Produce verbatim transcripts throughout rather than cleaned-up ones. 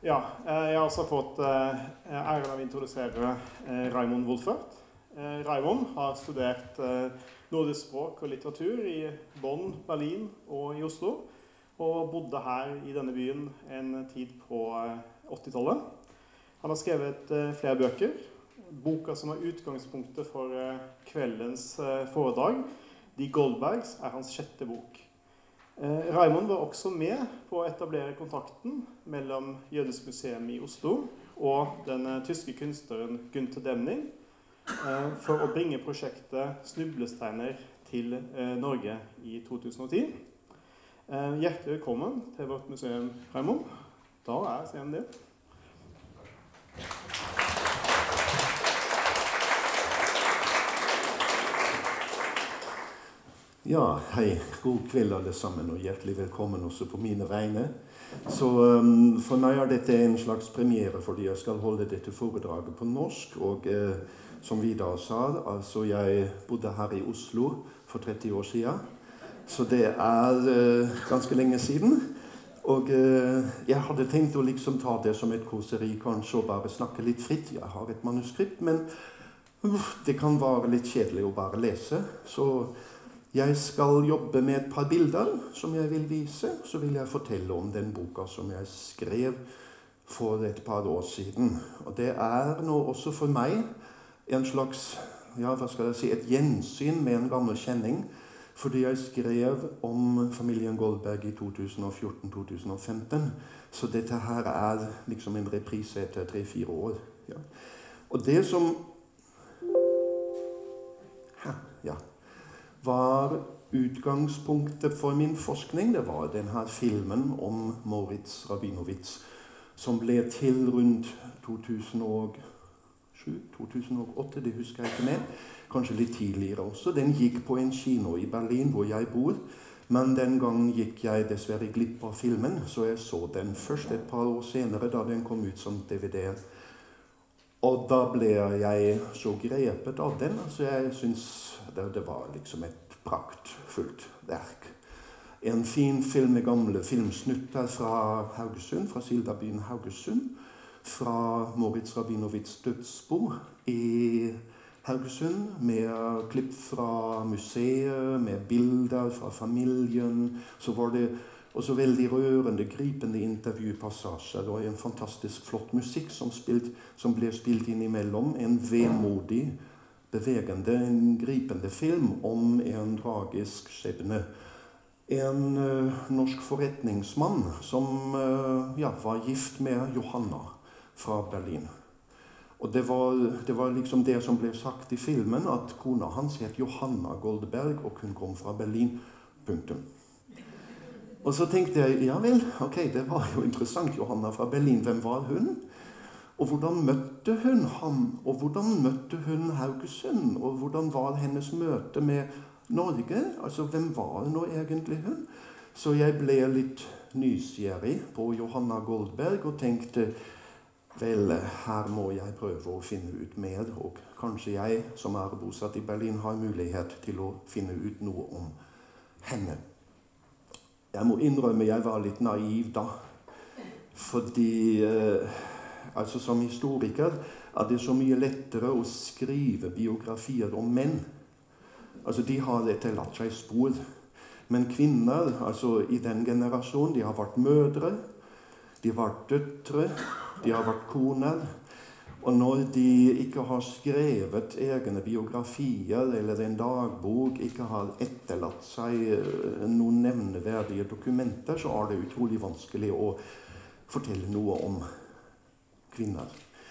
Ja, jeg har også fått æren av å introdusere Raymond Wolfert. Raymond har studert nordisk språk og litteratur i Bonn, Berlin og i Oslo, og bodde her i denne byen en tid på åttitallet. Han har skrevet flere bøker. Boka som er utgangspunktet for kveldens foredrag, De Goldbergs, er hans sjette bok. Raymond var også med på å etablere kontakten mellom Jødisk museum i Oslo og den tyske kunstneren Günther Demning for å bringe prosjektet Snublesteiner til Norge i to tusen og ti. Hjertelig velkommen til vårt museum, Raymond. Da er scenen din. Ja, hei. God kveld alle sammen, og hjertelig velkommen også på mine vegne. Så um, for meg er dette en slags premiere, fordi jeg skal holde dette foredraget på norsk. Og uh, som Vidar sa, altså jeg bodde her i Oslo for tretti år siden. Så det er uh, ganske lenge siden. Og uh, jeg hadde tenkt å liksom ta det som et koseri, kanskje, og bare snakke litt fritt. Jeg har et manuskript, men uh, det kan være litt kjedelig å bare lese. Så jeg skal jobbe med et par bilder som jeg vil vise, så vil jeg fortelle om den boka som jeg skrev for et par år siden. Og det er nå også for meg en slags, ja, hva skal jeg si, et gjensyn med en gammel kjenning, fordi jeg skrev om familien Goldberg i to tusen og fjorten til to tusen og femten, så dette her er liksom en reprise etter tre-fire år. Ja. Og det som ja, var utgangspunktet for min forskning, det var denne filmen om Moritz Rabinowitz, som ble til rundt to tusen og sju til to tusen og åtte, det husker jeg ikke mer, kanskje litt tidligere også. Den gikk på en kino i Berlin, hvor jeg bor, men den gang gikk jeg dessverre glipp av filmen, så jeg så den først et par år senere, da den kom ut som D V D. Og da ble jeg så grepet av den, så jeg synes det, det var liksom et praktfullt verk. En fin film med gamle filmsnutter fra Haugesund, fra Sildabyen Haugesund, fra Moritz Rabinowitz dødsbo i Haugesund, med klipp fra museet, med bilder fra familien. Så var det også veldig rørende, gripende intervjupassasjer og en fantastisk flott musikk som, spilt, som ble spilt innimellom. En vemodig, bevegende, en gripende film om en tragisk skjebne. En uh, norsk forretningsmann som uh, ja, var gift med Johanna fra Berlin. Og det var, det var liksom det som ble sagt i filmen, at kona hans het Johanna Goldberg, og hun kom fra Berlin. Punktum. Og så tenkte jeg, ja vel, ok, det var jo interessant, Johanna fra Berlin, hvem var hun? Og hvordan møtte hun ham? Og hvordan møtte hun Haugesund? Og hvordan var hennes møte med Norge? Altså, hvem var nå egentlig hun? Så jeg ble litt nysgjerrig på Johanna Goldberg og tenkte, vel, her må jeg prøve å finne ut mer, og kanskje jeg, som er bosatt i Berlin, har mulighet til å finne ut noe om henne. Jeg må innrømme, jeg var litt naiv da, fordi eh, altså som historiker er det så mye lettere å skrive biografier om menn. Altså de har etterlatt seg spor, men kvinner, altså i den generasjonen, de har vært mødre, de har vært døtre, de har vært koner, og når de ikke har skrevet egne biografier eller en dagbok, ikke har etterlatt seg noen nevneverdige dokumenter, så er det utrolig vanskelig å fortelle noe om kvinner.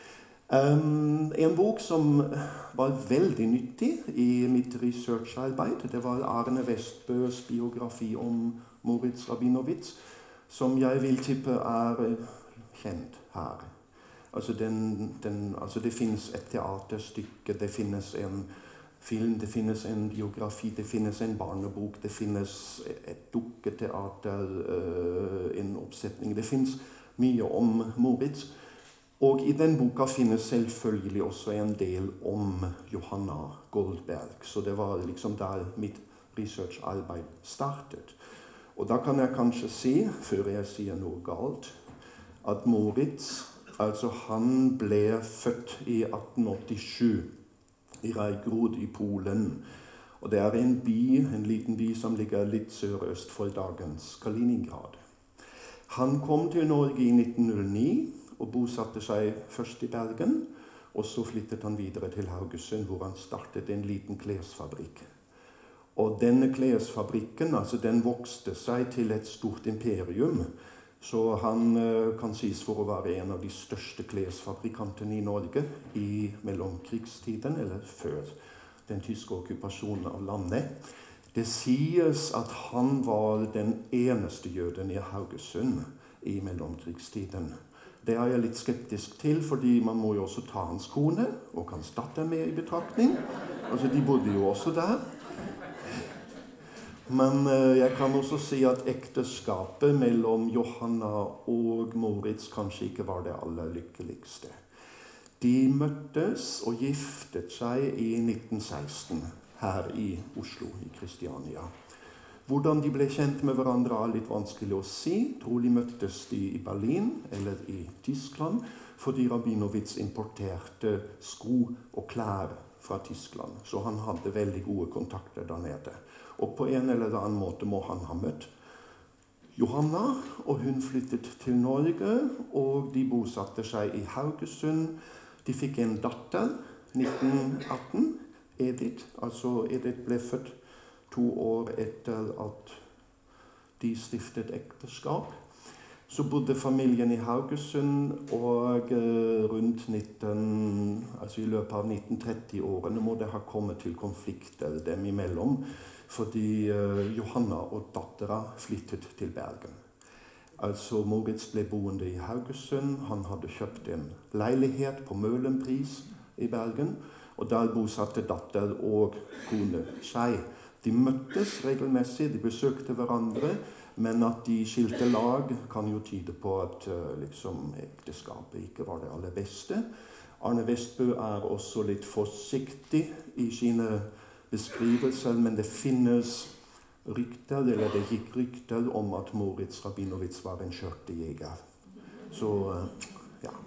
Um, en bok som var veldig nyttig i mitt researcharbeid, det var Arne Westbøs biografi om Moritz Rabinowitz, som jeg vil tippe er kjent her. Altså, den, den, altså det finnes et teaterstykke, det finnes en film, det finnes en biografi, det finnes en barnebok, det finnes et dukketeater, uh, en oppsetning. Det finnes mye om Moritz. Og i den boka finnes selvfølgelig også en del om Johanna Goldberg. Så det var liksom der mitt researcharbeid startet. Og da kan jeg kanskje si, før jeg sier noe galt, at Moritz, altså han ble født i atten åttisju i Rajgrod i Polen. Og det er en by, en liten by som ligger litt sørøst for dagens Kaliningrad. Han kom til Norge i nitten null ni og bosatte seg først i Bergen, og så flyttet han videre til Haugesund, hvor han startet en liten klesfabrikk. Og denne klesfabrikken, altså den vokste seg til et stort imperium, så han uh, kan sies for å være en av de største klesfabrikantene i Norge i mellomkrigstiden, eller før den tyske okkupasjonen av landet. Det sies at han var den eneste jøden i Haugesund i mellomkrigstiden. Det er jeg litt skeptisk til, fordi man må jo også ta hans kone og hans datter med i betraktning. Altså, de bodde jo også der. Men eh, jeg kan også si at ekteskapet mellom Johanna og Moritz kanskje ikke var det aller lykkeligste. De møttes og giftet seg i nitten seksten her i Oslo, i Kristiania. Hvordan de ble kjent med hverandre er litt vanskelig å si. Trolig møttes de i Berlin eller i Tyskland, fordi Rabinowitz importerte sko og klær fra Tyskland. Så han hadde veldig gode kontakter der nede. Og på en eller annen måte må han ha møtt Johanna, og hun flyttet til Norge, og de bosatte seg i Haugesund. De fikk en datter, nitten atten, Edith. Altså Edith ble født to år etter at de stiftet ekteskap. Så bodde familien i Haugesund, og rundt nitten, altså i løpet av nitten tretti-årene må det ha kommet til konflikter dem imellom, fordi Johanna og dattera flyttet til Bergen. Altså Moritz ble boende i Haugesund, han hadde kjøpt en leilighet på Møhlenpris i Bergen, og der bosatte datter og kone seg. De møttes regelmessig, de besøkte hverandre, men at de skilte lag kan jo tyde på at uh, liksom, ekteskapet ikke var det aller beste. Arne Westbø er også litt forsiktig i sine beskrivelser, men det finnes rykter, eller det gikk rykter om at Moritz Rabinowitz var en skjørtejeger. Så, uh, ja.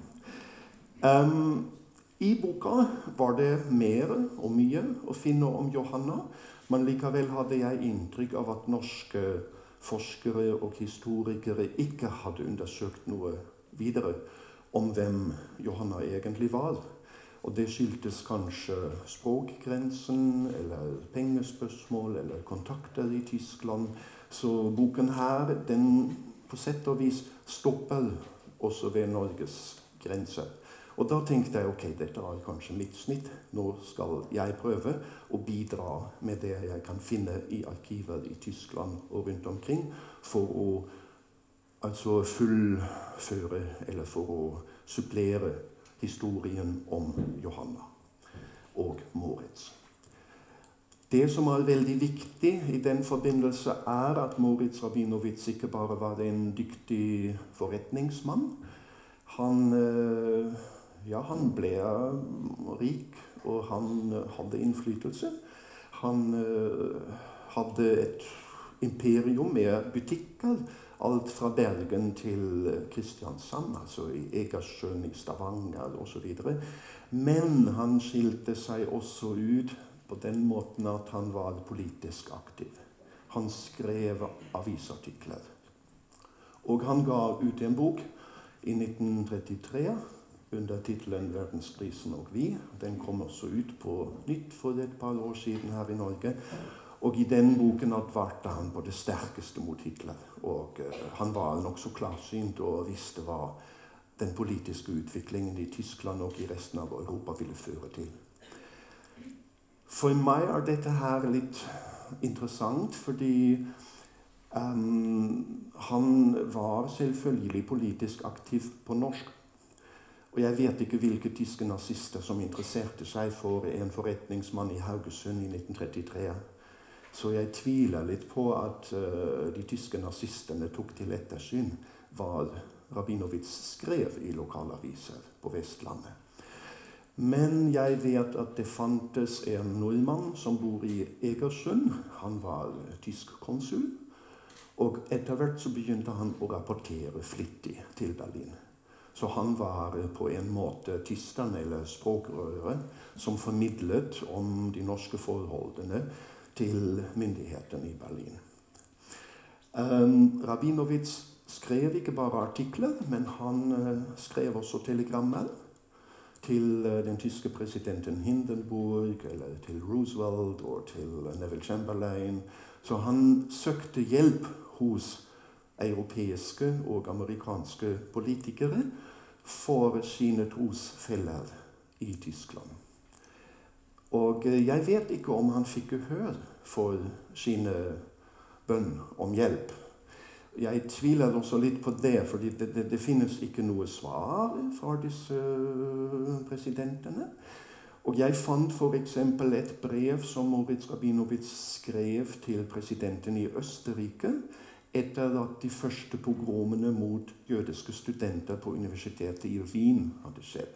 Um, I boka var det mer og mye å finne om Johanna, men likevel hadde jeg inntrykk av at norske forskere og historikere ikke hadde undersøkt noe videre om hvem Johanna egentlig var. Og det skyldtes kanskje språkgrensen, eller pengespørsmål, eller kontakter i Tyskland. Så boken her, den på sett og vis stopper også ved Norges grenser. Og da tenkte jeg, ok, dette er kanskje mitt snitt. Nå skal jeg prøve å bidra med det jeg kan finne i arkiver i Tyskland og rundt omkring, for å altså fullføre, eller for å supplere historien om Johanna og Moritz. Det som er veldig viktig i den forbindelse er at Moritz Rabinowitz ikke bare var en dyktig forretningsmann. Han Ja, han ble rik, og han hadde innflytelse. Han uh, hadde et imperium med butikker, alt fra Bergen til Kristiansand, altså i Egersjøen, i Stavanger og så videre. Men han skilte seg også ut på den måten at han var politisk aktiv. Han skrev avisartikler. Og han ga ut en bok i nitten trettitre, under titelen «Verdenskrisen og vi». Den kom også ut på nytt for et par år siden her i Norge. Og i den boken advarte han på det sterkeste mot Hitler. Og uh, han var nok så klarsynt og visste hva den politiske utviklingen i Tyskland og i resten av Europa ville føre til. For meg er dette her litt interessant, fordi um, han var selvfølgelig politisk aktiv på norsk. Og jeg vet ikke hvilke tyske nazister som interesserte seg for en forretningsmann i Haugesund i nitten trettitre. Så jeg tviler litt på at uh, de tyske nazistene tok til ettersyn hva Rabinowitz skrev i lokalaviser på Vestlandet. Men jeg vet at det fantes en nordmann som bor i Egersund. Han var tysk konsul, og etter hvert så begynte han å rapportere flittig til Berlin. Så han var på en måte tysteren eller språkrøret som formidlet om de norske forholdene til myndighetene i Berlin. Um, Rabinowitz skrev ikke bare artikler, men han uh, skrev også telegrammer til uh, den tyske presidenten Hindenburg, eller til Roosevelt og til uh, Neville Chamberlain. Så han søkte hjelp hos europeiske og amerikanske politikere for sine trosfeller i Tyskland. Og uh, jeg vet ikke om han fikk gehør for sine bønn om hjelp. Jeg tviler også litt på det, for det, det, det finnes ikke noe svar fra disse presidentene. Og jeg fant for eksempel et brev som Moritz Rabinowitz skrev til presidenten i Østerrike etter at de første pogromene mot jødiske studenter på universitetet i Wien hadde skjedd.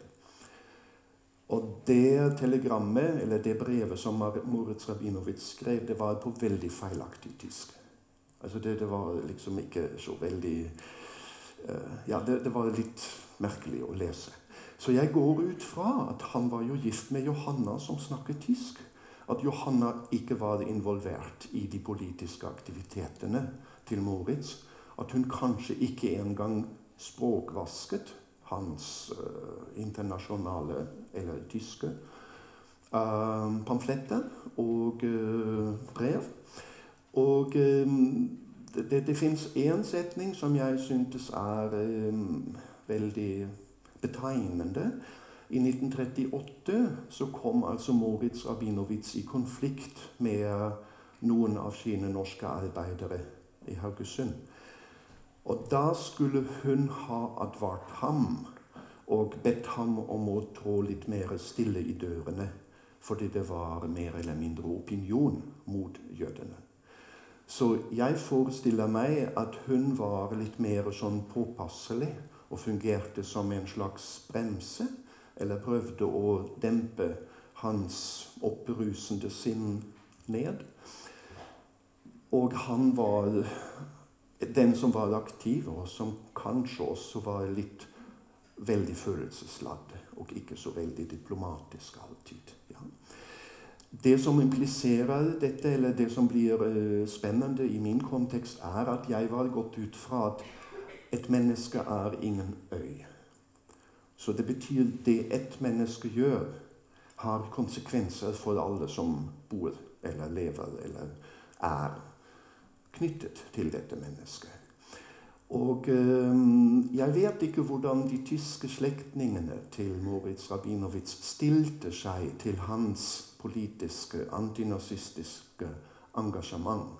Og det telegrammet, eller det brevet som Moritz Rabinowitz skrev, det var på veldig feilaktig tysk. Altså det, det var liksom ikke så veldig uh, Ja, det, det var litt merkelig å lese. Så jeg går ut fra at han var jo gift med Johanna som snakket tysk. At Johanna ikke var involvert i de politiske aktivitetene til Moritz. At hun kanskje ikke engang språkvasket hans uh, internasjonale, eller tyske, uh, pamfletter og uh, brev. Og um, det, det finnes en setning som jeg syntes er um, veldig betegnende. I nitten trettiåtte så kom altså Moritz Rabinowitz i konflikt med noen av sine norske arbeidere i Haugesund. Og da skulle hun ha advart ham og bedt ham om å trå litt mer stille i dørene, fordi det var mer eller mindre opinion mot jødene. Så jeg forestiller meg at hun var litt mer sånn påpasselig og fungerte som en slags bremse, eller prøvde å dempe hans opprusende sinn ned. Og han var den som var aktiv, og som kanskje også var litt veldig følelsesladd, og ikke så veldig diplomatisk alltid. Ja. Det som impliserer dette, eller det som blir uh, spennende i min kontekst, er at jeg var gått ut fra at et menneske er ingen øy. Så det betyr det et menneske gjør, har konsekvenser for alle som bor, eller lever, eller er knyttet til dette mennesket. Og øh, jeg vet ikke hvordan de tyske slektningene til Moritz Rabinowitz stilte seg til hans politiske, antinazistiske engasjement.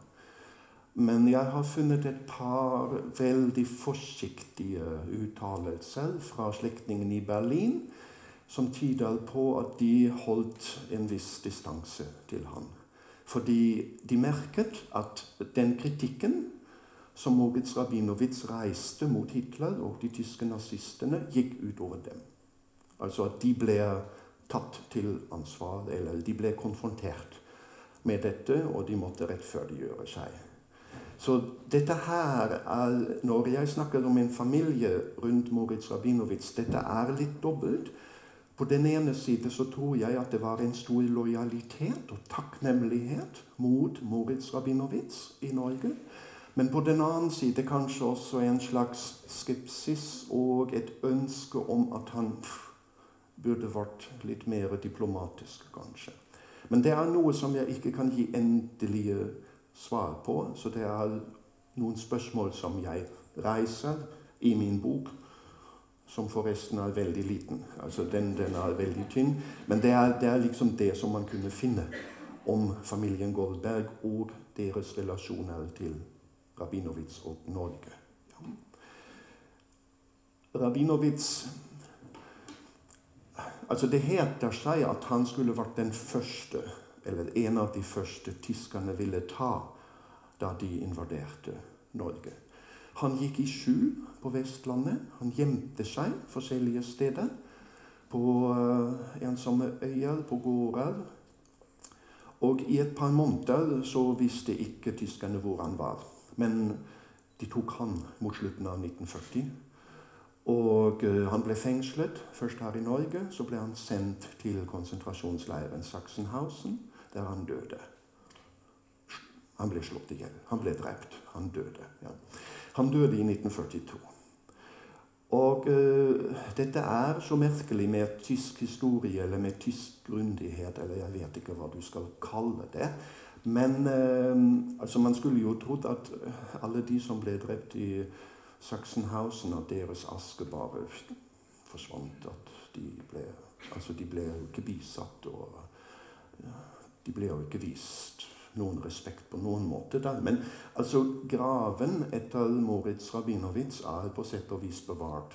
Men jeg har funnet et par veldig forsiktige uttalelser fra slektningene i Berlin som tyder på at de holdt en viss distanse til ham. Fordi de merket at den kritikken som Moritz Rabinowitz reiste mot Hitler og de tyske nazistene, gikk utover dem. Altså at de ble tatt til ansvar, eller de ble konfrontert med dette, og de måtte rettferdiggjøre seg. Så dette her er, når jeg snakker om en familie rundt Moritz Rabinowitz, dette er litt dobbelt. På den ene siden så tror jeg at det var en stor lojalitet og takknemlighet mot Moritz Rabinowitz i Norge. Men på den annen side kanskje også en slags skepsis og et ønske om at han pff, burde vært litt mer diplomatisk, kanskje. Men det er noe som jeg ikke kan gi endelige svar på, så det er noen spørsmål som jeg reiser i min bok, som forresten er veldig liten. Altså den, den er veldig tynn, men det er, det er liksom det som man kunne finne om familien Goldberg og deres relasjoner til Rabinowitz og Norge. Ja. Rabinowitz, altså det heter seg at han skulle vært den første, eller en av de første tyskerne ville ta da de invaderte Norge. Han gikk i skjul på Vestlandet, han gjemte seg forskjellige steder, på uh, ensomme øyer, på gårder, og i et par måneder så visste ikke tyskerne hvor han var. Men de tok han mot slutten av nitten førti, Og uh, han ble fengslet, først her i Norge, så ble han sendt til konsentrasjonsleiren Sachsenhausen, der han døde. Han ble slått ihjel. Han ble drept. Han døde. Ja. Han døde i nitten førtito. Og uh, dette er så merkelig med tysk historie, eller med tysk grundighet, eller jeg vet ikke hva du skal kalle det. Men uh, altså man skulle jo trodd at alle de som ble drept i Sachsenhausen, at deres aske bare forsvant, at de ble, altså de ble jo ikke bisatt, og ja, de ble jo ikke vist noen respekt på noen måte der. Men altså graven etter Moritz Rabinowitz er på sett og vis bevart.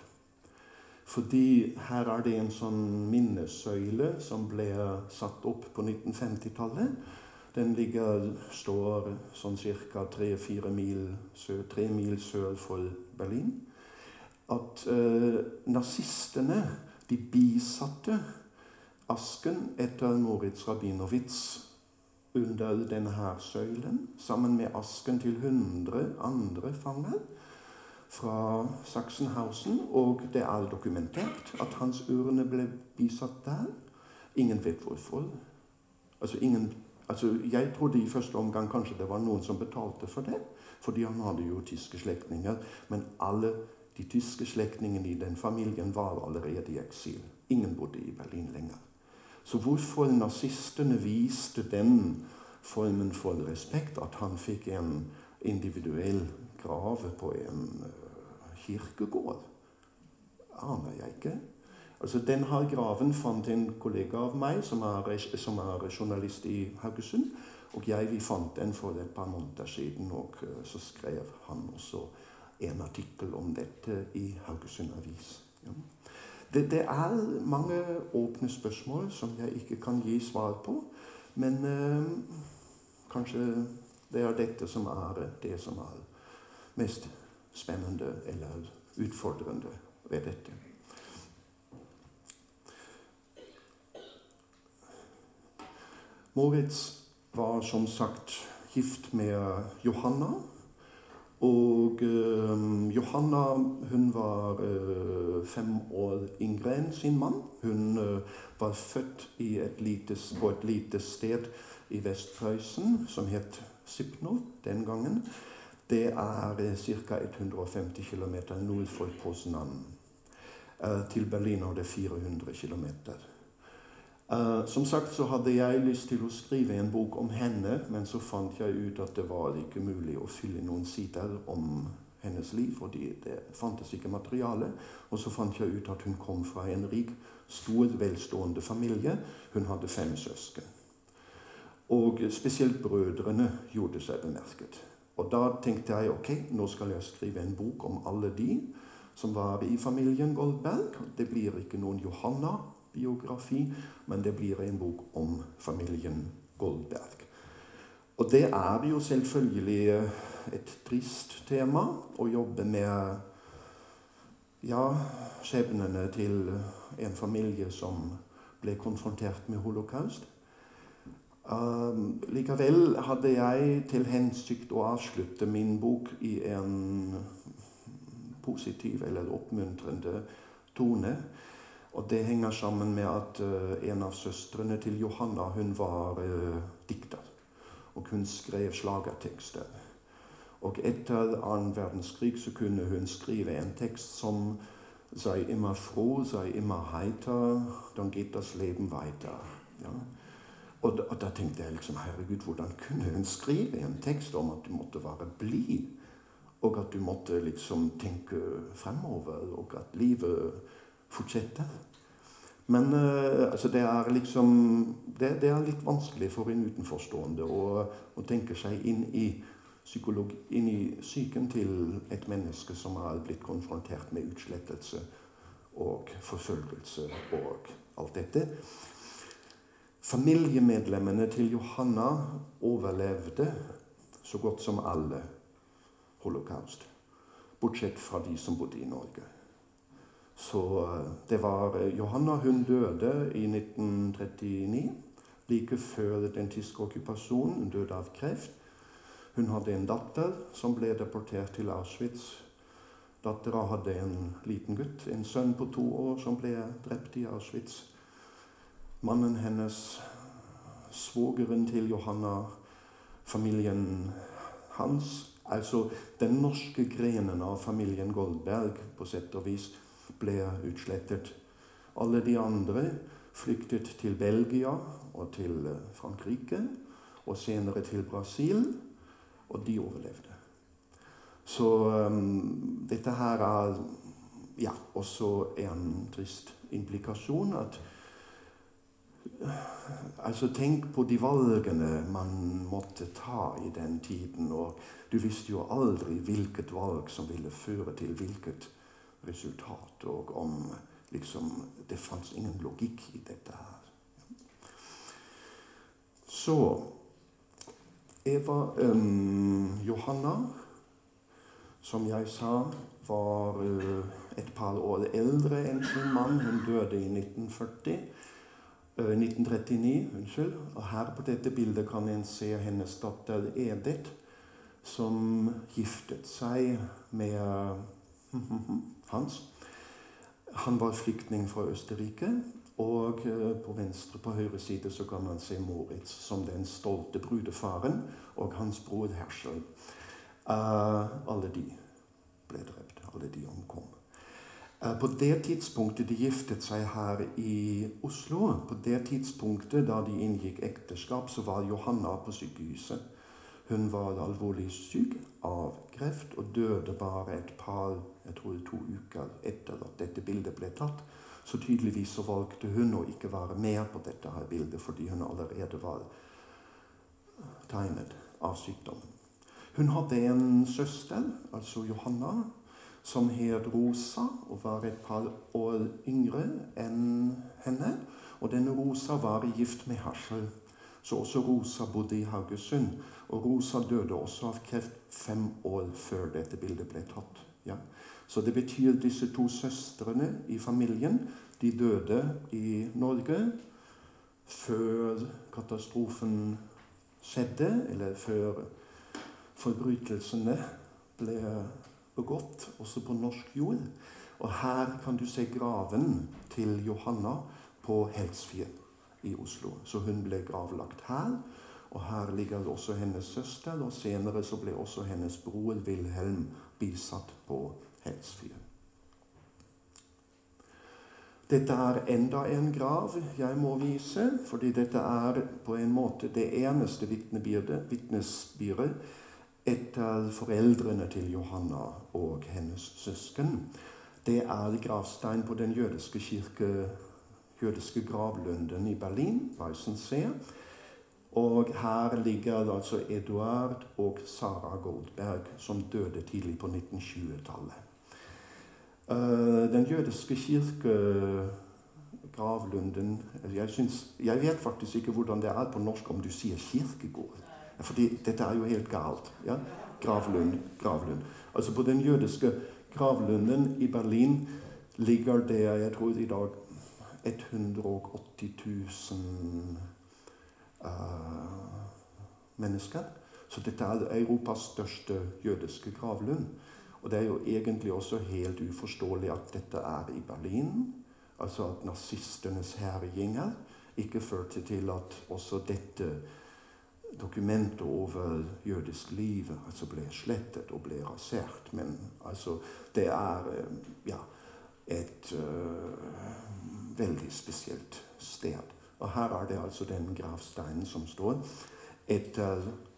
Fordi her er det en sånn minnesøyle som ble satt opp på nitten femti-tallet. Den ligger, står sånn cirka tre-fire mil, sør, tre mil sør for Berlin. At eh, nazistene, de bisatte asken etter Moritz Rabinowitz under denne her søylen, sammen med asken til hundre andre fanger fra Sachsenhausen, og det er dokumentert at hans urne ble bisatt der. Ingen vet hvorfor. Altså, ingen, altså, jeg trodde i første omgang kanskje det var noen som betalte for det, fordi han hadde jo tyske slektninger, men alle de tyske slektningene i den familien var allerede i eksil. Ingen bodde i Berlin lenger. Så hvorfor nazistene viste den formen for respekt, at han fikk en individuell grave på en uh, kirkegård, aner jeg ikke. Altså, den her graven fant en kollega av meg, som er, som er journalist i Haugesund, og jeg vi fant den for et par måneder siden, og uh, så skrev han også en artikkel om dette i Haugesund Avis. Ja. Det, det er mange åpne spørsmål som jeg ikke kan gi svar på, men eh, kanskje det er dette som er det som er mest spennende eller utfordrende ved dette. Moritz var som sagt gift med Johanna. Og uh, Johanna, hun var uh, fem år yngre enn sin mann. Hun uh, var født i et lite, på et lite sted i Vestpreussen, som het Sypno den gangen. Det er uh, ca. hundre og femti kilometer nord for Poznan. Uh, til Berlin er det fire hundre kilometer. Uh, som sagt så hadde jeg lyst til å skrive en bok om henne, men så fant jeg ut at det var ikke mulig å fylle noen sider om hennes liv, fordi det fantes ikke materiale. Og så fant jeg ut at hun kom fra en rik, stor, velstående familie. Hun hadde fem søsken. Og spesielt brødrene gjorde seg bemerket. Og da tenkte jeg, ok, nå skal jeg skrive en bok om alle de som var i familien Goldberg. Det blir ikke noen Johanna biografi, men det blir en bok om familien Goldberg. Og det er jo selvfølgelig et trist tema å jobbe med ja, skjebnene til en familie som ble konfrontert med holocaust. Um, likevel hadde jeg til hensikt å avslutte min bok i en positiv eller oppmuntrende tone. Og det henger sammen med at uh, en av søstrene til Johanna, hun var uh, dikter. Og hun skrev slagertekster. Og etter annen verdenskrig så kunne hun skrive en tekst som «Sei immer froh, sei immer heiter, dann geht das Leben weiter». Ja. Og, da, og da tenkte jeg liksom, herregud, hvordan kunne hun skrive en tekst om at du måtte være blid? Og at du måtte liksom tenke fremover, og at livet fortsette. Men uh, altså det er liksom det, det er litt vanskelig for en utenforstående å, å tenke seg inn i, psykologi, inn i psyken til et menneske som er blitt konfrontert med utslettelse og forfølgelse og alt dette. Familiemedlemmene til Johanna overlevde så godt som alle holocaust, bortsett fra de som bodde i Norge. Så det var Johanna, hun døde i nitten trettini, like før den tyske okkupasjonen. Hun døde av kreft. Hun hadde en datter som ble deportert til Auschwitz Dattera hadde en liten gutt, en sønn på to år, som ble drept i Auschwitz. Mannen hennes, svogeren til Johanna, familien hans, altså den norske grenen av familien Goldberg på sett og vis, ble utslettet. Alle de andre flyktet til Belgia og til Frankrike, og senere til Brasil, og de overlevde. Så um, dette her er ja, også en trist implikasjon, at altså tenk på de valgene man måtte ta i den tiden, og du visste jo aldri hvilket valg som ville føre til hvilket resultat, og om liksom, det fanns ingen logikk i dette her. Så Eva um, Johanna, som jeg sa, var uh, et par år eldre enn sin mann. Hun døde i nitten førti. nitten trettini, unnskyld. Og her på dette bildet kan en se hennes datter Edith, som giftet seg med Hans. Han var flyktning fra Østerrike, og på venstre, på høyre side, så kan man se Moritz som den stolte brudefaren, og hans bror Herschel. Uh, alle de ble drept, alle de omkom. På det tidspunktet de giftet seg her i Oslo, på det tidspunktet da de inngikk ekteskap, så var Johanna på sykehuset. Hun var alvorlig syk av kreft og døde bare et par, jeg tror to uker etter at dette bildet ble tatt. Så tydeligvis så valgte hun å ikke være med på dette her bildet, fordi hun allerede var tegnet av sykdommen. Hun hadde en søster, altså Johanna, som het Rosa, og var et par år yngre enn henne. Og denne Rosa var gift med Herschel. Så også Rosa bodde i Haugesund. Og Rosa døde også av kreft fem år før dette bildet ble tatt. Ja. Så det betyr disse to søstrene i familien, de døde i Norge før katastrofen skjedde, eller før forbrytelsene ble begått, også på norsk jord. Og her kan du se graven til Johanna på Helsfjell i Oslo. Så hun ble gravlagt her, og her ligger også hennes søster, og senere så ble også hennes bror Wilhelm bisatt på Helsfjell. Dette er enda en grav jeg må vise, fordi dette er på en måte det eneste vitnesbyrdet etter foreldrene til Johanna og hennes søsken. Det er gravstein på den jødiske kirke, jødiske gravlunden i Berlin, Weissensee. Og her ligger altså Eduard og Sara Goldberg, som døde tidlig på nitten tjue-tallet. Den jødiske kirke, gravlunden, jeg, synes, jeg vet faktisk ikke hvordan det er på norsk om du sier kirkegård. Fordi dette er jo helt galt. Ja? Gravlund, gravlund. Altså på den jødiske gravlunden i Berlin ligger det, jeg tror i dag, hundre og åtti tusen uh, mennesker. Så dette er Europas største jødiske gravlund. Og det er jo egentlig også helt uforståelig at dette er i Berlin. Altså at nazistenes herjinger ikke førte til at også dette dokumentet over jødisk liv altså ble slettet og ble rasert. Men altså, det er ja, et uh, veldig spesielt sted. Og her er det altså den gravsteinen som står etter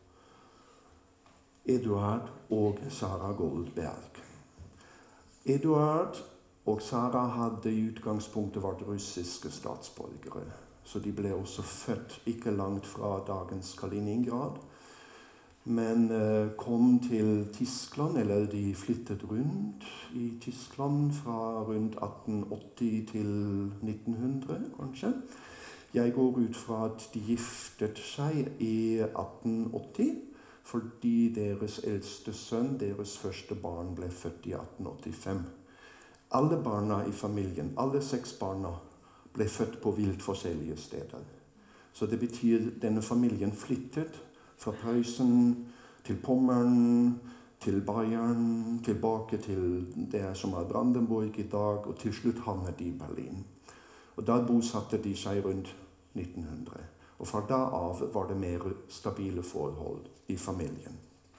Eduard og Sara Goldberg. Eduard og Sara hadde i utgangspunktet vært russiske statsborgere. Så de ble også født ikke langt fra dagens Kaliningrad. Men uh, kom til Tyskland, eller de flyttet rundt i Tyskland fra rundt atten åtti til nitten hundre, kanskje. Jeg går ut fra at de giftet seg i atten åtti, fordi deres eldste sønn, deres første barn, ble født i atten åttifem. Alle barna i familien, alle seks barna, ble født på vilt forskjellige steder. Så det betyr at denne familien flyttet fra Prøysen til Pommern, til Bayern, tilbake til det som er Brandenburg i dag, og til slutt havnet de i Berlin. Og der bosatte de seg rundt nitten hundre. Og fra da av var det mer stabile forhold i familien.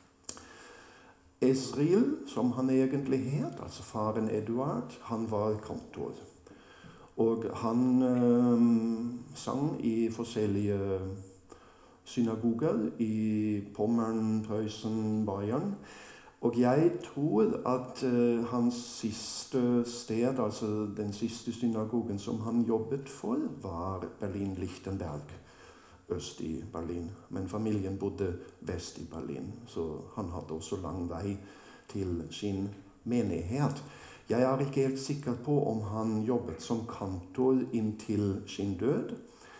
Esril, som han egentlig het, altså faren Eduard, han var kantor. Og han øh, sang i forskjellige synagoger i Pommern, Preussen, Bayern. Og jeg tror at uh, hans siste sted, altså den siste synagogen som han jobbet for, var Berlin-Lichtenberg, øst i Berlin. Men familien bodde vest i Berlin, så han hadde også lang vei til sin menighet. Jeg er ikke helt sikker på om han jobbet som kantor inntil sin død,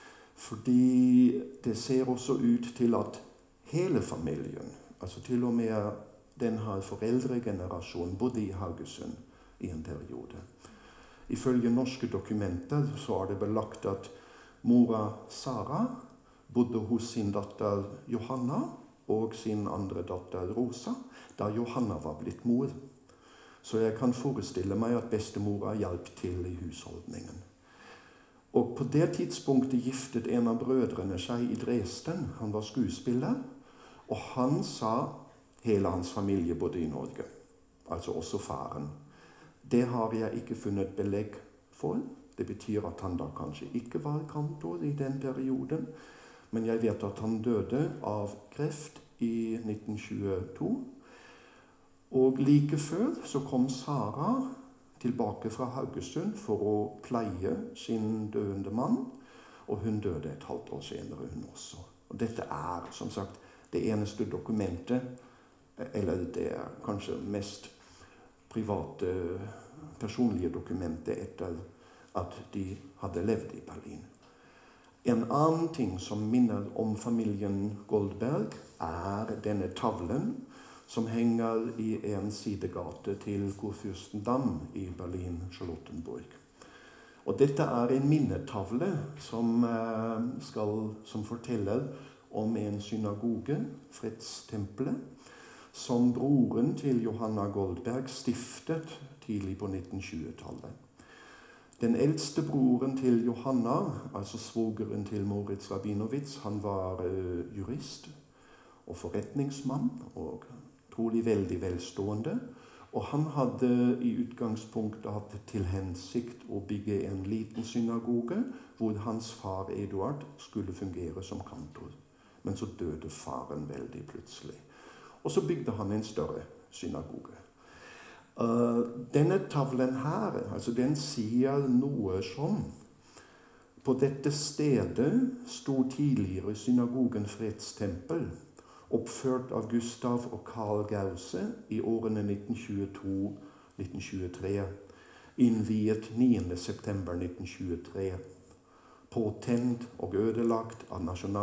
fordi det ser også ut til at hele familien, altså til og med den her foreldregenerasjonen, bodde i Haugesund i en periode. Ifølge norske dokumenter så er det belagt at mora Sara bodde hos sin datter Johanna og sin andre datter Rosa, da Johanna var blitt mor. Så jeg kan forestille meg at bestemora hjalp til i husholdningen. Og på det tidspunktet giftet en av brødrene seg i Dresden. Han var skuespiller, og han sa hele hans familie bodde i Norge, altså også faren. Det har jeg ikke funnet belegg for. Det betyr at han da kanskje ikke var kantor i den perioden, men jeg vet at han døde av kreft i nitten tjueto. Og like før så kom Sara tilbake fra Haugesund for å pleie sin døende mann, og hun døde et halvt år senere hun også. Og dette er, som sagt, det eneste dokumentet, eller det er kanskje mest private, personlige dokumentet etter at de hadde levd i Berlin. En annen ting som minner om familien Goldberg er denne tavlen som henger i en sidegate til Kurfürstendamm i Berlin-Charlottenburg. Og dette er en minnetavle som, skal, som forteller om en synagoge, Fredstempelet, som broren til Johanna Goldberg stiftet tidlig på nitten tjue-tallet. Den eldste broren til Johanna, altså svogeren til Moritz Rabinowitz, han var uh, jurist og forretningsmann og trolig veldig velstående. Og han hadde i utgangspunktet hatt til hensikt å bygge en liten synagoge hvor hans far Eduard skulle fungere som kantor. Men så døde faren veldig plutselig. Og så bygde han en større synagoge. Uh, denne tavlen her, altså den sier noe som på dette stedet sto tidligere synagogen Fredstempel, oppført av Gustav og Karl Gause i årene nitten tjueto til nitten tjuetre, innviet niende september nitten tjuetre, påtent og ødelagt av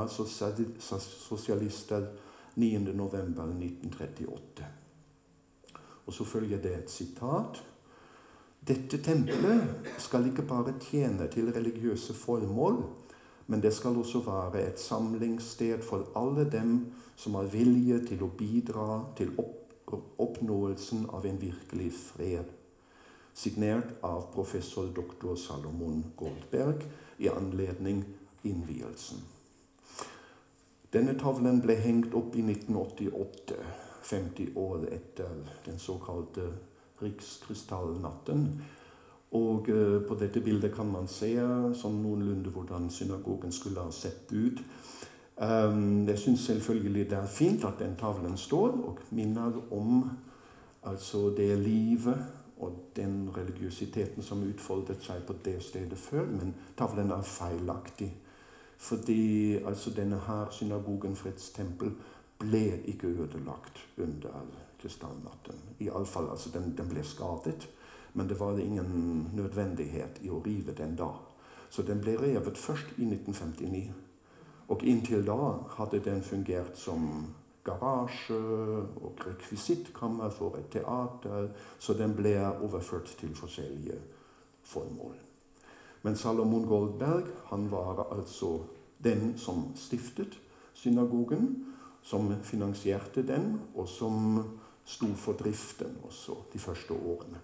nasjonalsosialister niende november nitten trettiåtte. Og så følger det et sitat. Dette tempelet skal ikke bare tjene til religiøse formål, men det skal også være et samlingssted for alle dem som har vilje til å bidra til opp oppnåelsen av en virkelig fred. Signert av professor doktor Salomon Goldberg i anledning innvielsen. Denne tavlen ble hengt opp i nitten åttiåtte, femti år etter den såkalte Rikskrystallnatten. Og uh, på dette bildet kan man se sånn noenlunde hvordan synagogen skulle ha sett ut. Um, jeg synes selvfølgelig det er fint at den tavlen står og minner om altså det livet og den religiøsiteten som utfoldet seg på det stedet før, men tavlen er feilaktig. Fordi altså denne her synagogen Fredstempel ble ikke ødelagt under krystallnatten. I alle fall, altså den, den ble skadet, men det var ingen nødvendighet i å rive den da. Så den ble revet først i nitten femtini. Og inntil da hadde den fungert som garasje og rekvisittkammer for et teater, så den ble overført til forskjellige formål. Men Salomon Goldberg, han var altså den som stiftet synagogen, som finansierte den, og som sto for driften også de første årene.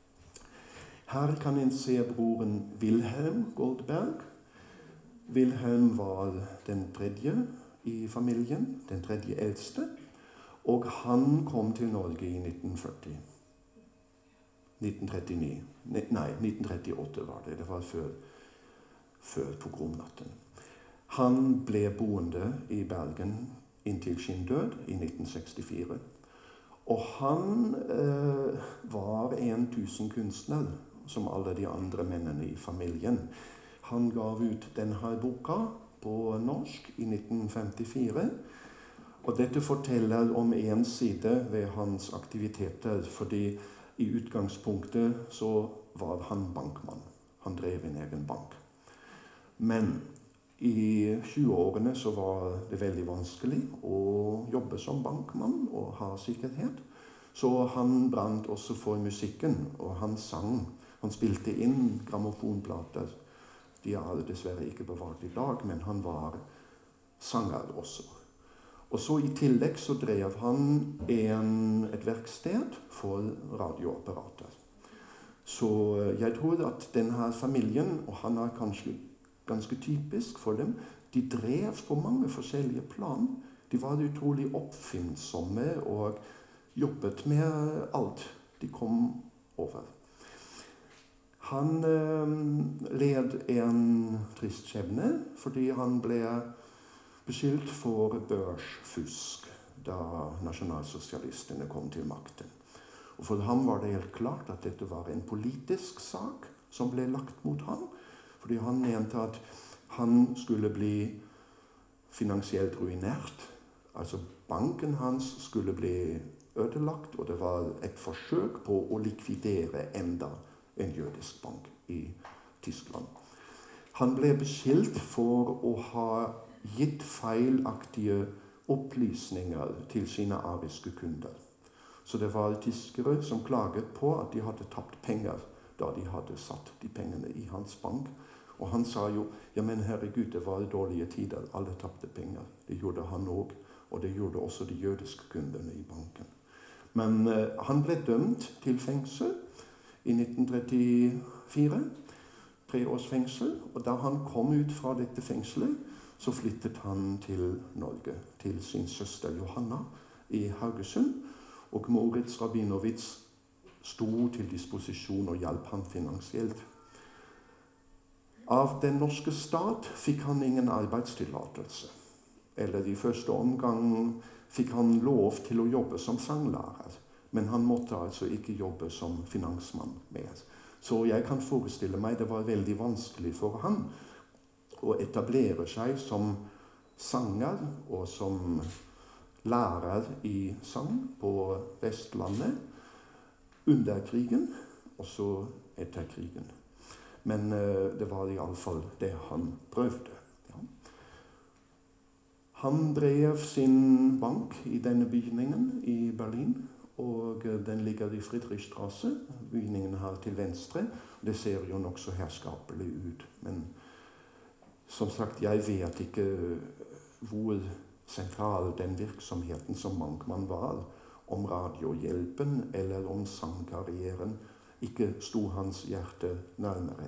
Her kan en se broren Wilhelm Goldberg. Wilhelm var den tredje i familien, den tredje eldste, og han kom til Norge i nitten førti. nitten trettini. Nei, nitten trettiåtte var det. Det var før, før pogromnatten. Han ble boende i Bergen inntil sin død i nitten sekstifire. Og han eh, var en tusenkunstner, som alle de andre mennene i familien. Han gav ut denne boka på norsk i nitten femtifire. Og dette forteller om en side ved hans aktiviteter, fordi i utgangspunktet så var han bankmann. Han drev en egen bank. Men i tjueårene så var det veldig vanskelig å jobbe som bankmann og ha sikkerhet. Så han brant også for musikken, og han sang. Han spilte inn grammofonplater. De er dessverre ikke bevart i dag, men han var sanger også. Og så i tillegg så drev han en, et verksted for radioapparater. Så jeg tror at denne familien, og han er kanskje ganske typisk for dem, de drev på mange forskjellige plan. De var utrolig oppfinnsomme og jobbet med alt de kom over. Han eh, led en trist skjebne fordi han ble beskyldt for børsfusk da nasjonalsosialistene kom til makten. Og for ham var det helt klart at dette var en politisk sak som ble lagt mot ham, fordi han mente at han skulle bli finansielt ruinert. Altså banken hans skulle bli ødelagt, og det var et forsøk på å likvidere enda en jødisk bank i Tyskland. Han ble beskyldt for å ha gitt feilaktige opplysninger til sine ariske kunder. Så det var tyskere som klaget på at de hadde tapt penger da de hadde satt de pengene i hans bank. Og han sa jo, ja men herregud, det var dårlige tider, alle tapte penger. Det gjorde han også, og det gjorde også de jødiske kundene i banken. Men eh, han ble dømt til fengsel i nitten trettifire, tre års fengsel, og da han kom ut fra dette fengselet, så flyttet han til Norge, til sin søster Johanna i Haugesund, og Moritz Rabinowitz sto til disposisjon og hjalp han finansielt. Av den norske stat fikk han ingen arbeidstillatelse, eller i første omgang fikk han lov til å jobbe som sanglærer, men han måtte altså ikke jobbe som finansmann mer. Så jeg kan forestille meg det var veldig vanskelig for han å etablere seg som sanger og som lærer i sang på Vestlandet under krigen, og så etter krigen. Men uh, det var i alle fall det han prøvde. Ja. Han drev sin bank i denne bygningen i Berlin, og uh, den ligger i Friedrichstraße. Bygningen her til venstre. Det ser jo nok så herskapelig ut, men som sagt, jeg vet ikke hvor sentral den virksomheten som bankmann var, om radiohjelpen eller om sangkarrieren, ikke sto hans hjerte nærmere.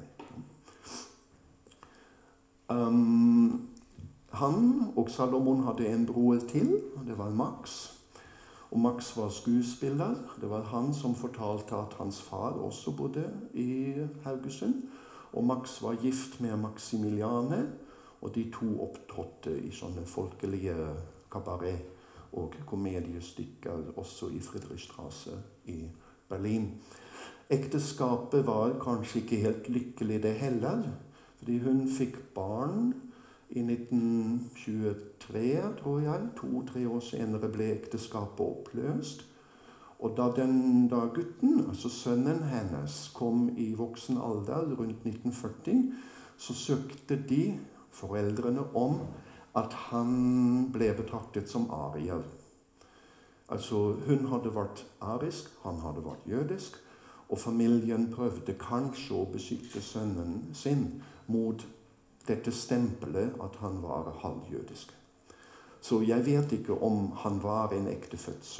Um, han og Salomon hadde en bror til, og det var Max. Og Max var skuespiller. Det var han som fortalte at hans far også bodde i Haugesund. Og Max var gift med Maximiliane, og de to opptrådte i sånne folkelige kabaret og komediestykker også i Friedrichstraße i Berlin. Ekteskapet var kanskje ikke helt lykkelig det heller, fordi hun fikk barn i nitten tjuetre, tror jeg. To-tre år senere ble ekteskapet oppløst. Og da, den, da gutten, altså sønnen hennes, kom i voksen alder rundt nitten førti, så søkte de, foreldrene, om at han ble betraktet som arier. Altså, hun hadde vært arisk, han hadde vært jødisk, og familien prøvde kanskje å beskytte sønnen sin mot dette stempelet at han var halvjødisk. Så jeg vet ikke om han var en ektefødt sønn,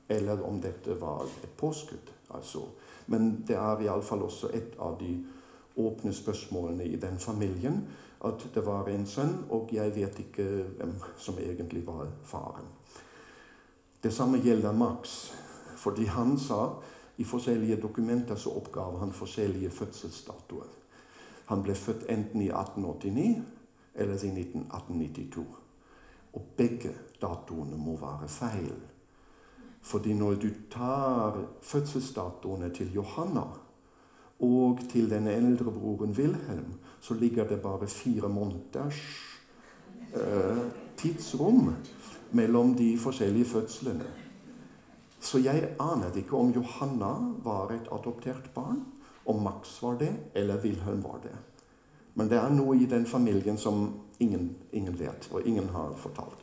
eller om dette var et påskudd. Altså. Men det er iallfall også et av de åpne spørsmålene i den familien, at det var en sønn, og jeg vet ikke hvem som egentlig var faren. Det samme gjelder Max, fordi han sa i forskjellige dokumenter så oppgav han forskjellige fødselsdatoer. Han ble født enten i atten åttini eller i atten nittito. Og begge datoene må være feil. Fordi når du tar fødselsdatoene til Johanna og til den eldre broren Wilhelm, så ligger det bare fire måneders eh, tidsrom mellom de forskjellige fødslene. Så jeg aner ikke om Johanna var et adoptert barn, om Max var det, eller Wilhelm var det. Men det er noe i den familien som ingen, ingen vet, og ingen har fortalt.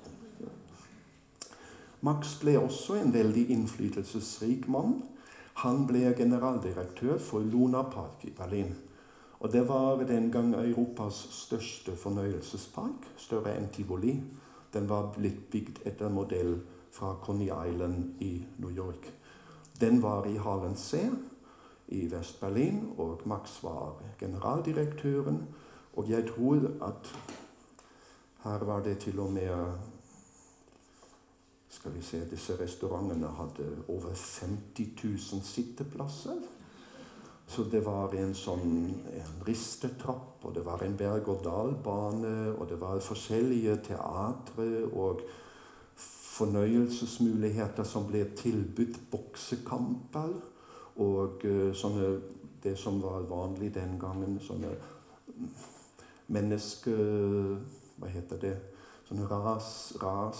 Max ble også en veldig innflytelsesrik mann. Han ble generaldirektør for Luna Park i Berlin. Og det var den gang Europas største fornøyelsespark, større enn Tivoli. Den var blitt bygd etter modell fra Coney Island i New York. Den var i Hallen C i Vest-Berlin, og Max var generaldirektøren. Og jeg tror at her var det til og med, skal vi se, disse restaurantene hadde over femti tusen sitteplasser. Så det var en sånn en ristetrapp, og det var en berg-og-dal-bane, og det var forskjellige teatre og fornøyelsesmuligheter som ble tilbudt, boksekamper, og uh, sånne, det som var vanlig den gangen, sånne menneske... Hva heter det? Sånne ras,